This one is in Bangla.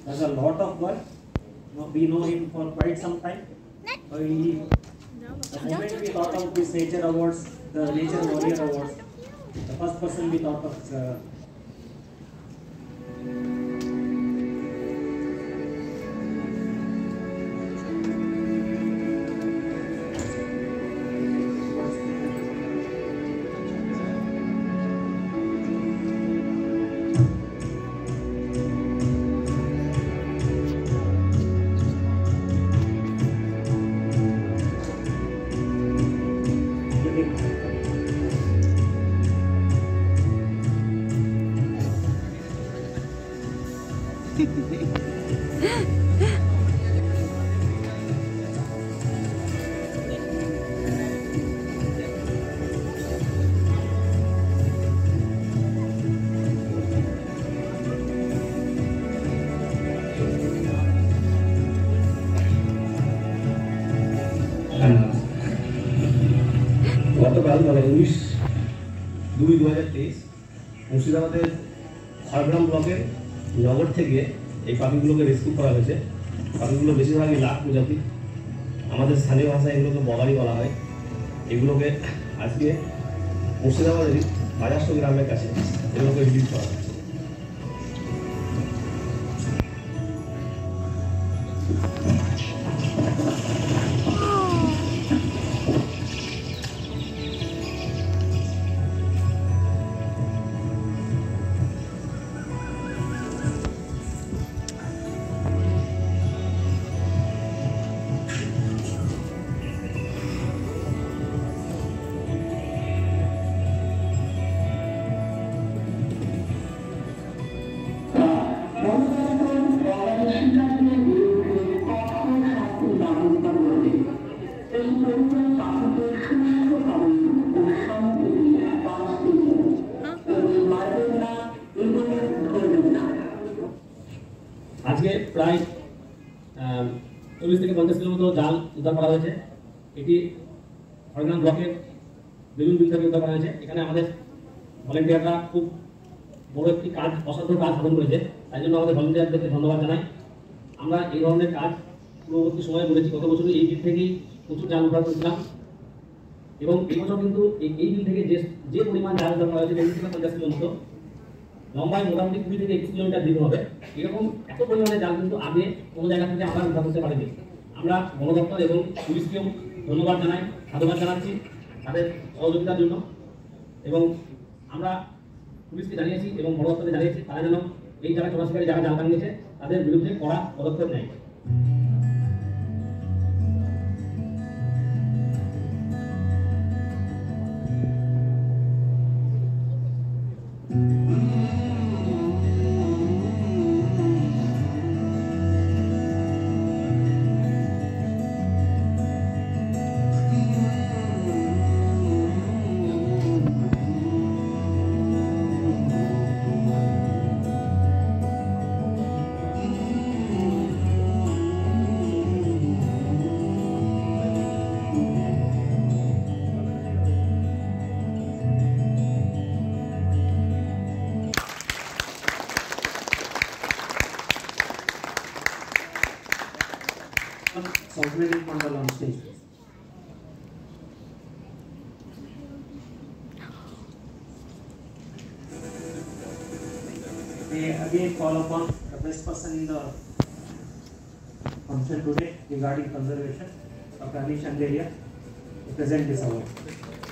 does a lot of work. We know him for quite some time. The moment we thought of this nature awards, the Nature Warrior Awards, the first person we thought of গতকাল 19/2/2023 মুর্শিদাবাদের খড়গ্রাম ব্লকের নগর থেকে এই পাখিগুলোকে রেস্কিউ করা হয়েছে। পাখিগুলো বেশিরভাগই লাখ প্রজাতি, আমাদের স্থানীয় ভাষায় এগুলোকে বগারি বলা হয়। এগুলোকে আজকে মুর্শিদাবাদের বাজারশো গ্রামের কাছে এগুলোকে রিলিজ করা হয়েছে। আজকে প্রায় 40 থেকে 50 কিলোর মতো জাল উদ্ধার করা হয়েছে। এটি খড়গ্রাম ব্লকের বেলুন বিল থেকে উদ্ধার করা হয়েছে। এখানে আমাদের ভলেন্টিয়াররা খুব বড় একটি কাজ, অসাধ্য কাজ সাধন করেছে। তাই জন্য আমাদের ভলেন্টিয়ারদেরকে ধন্যবাদ জানাই। আমরা এই ধরনের কাজ পূর্ববর্তী সময়ে করেছি। গত বছর এই বিল থেকেই প্রচুর জাল উদ্ধার করেছিলাম এবং এবছর কিন্তু এই বিল থেকে যে পরিমাণ জাল উদ্ধার করা হয়েছে 40 থেকে 50 কিলোর মতো, লম্বায় মোটামুটি 20 থেকে 21 কিলোমিটার দীর্ঘ হবে। এরকম এত পরিমাণে জাল কিন্তু আগে কোনো জায়গা থেকে আমরা উদ্ধার করতে পারিনি। আমরা বন দপ্তর এবং পুলিশকেও ধন্যবাদ জানাই, সাধুবাদ জানাচ্ছি তাদের সহযোগিতার জন্য। এবং আমরা পুলিশকে জানিয়েছি এবং বন দপ্তরে জানিয়েছি তারা যেন এই যারা চোরাশিকারী যারা জাল টাঙিয়েছে তাদের বিরুদ্ধে কড়া পদক্ষেপ নেয়। Sovereign Mandal on stage. They again call upon the best person in the function today regarding conservation, Dr. Anish Angelia, to present this award.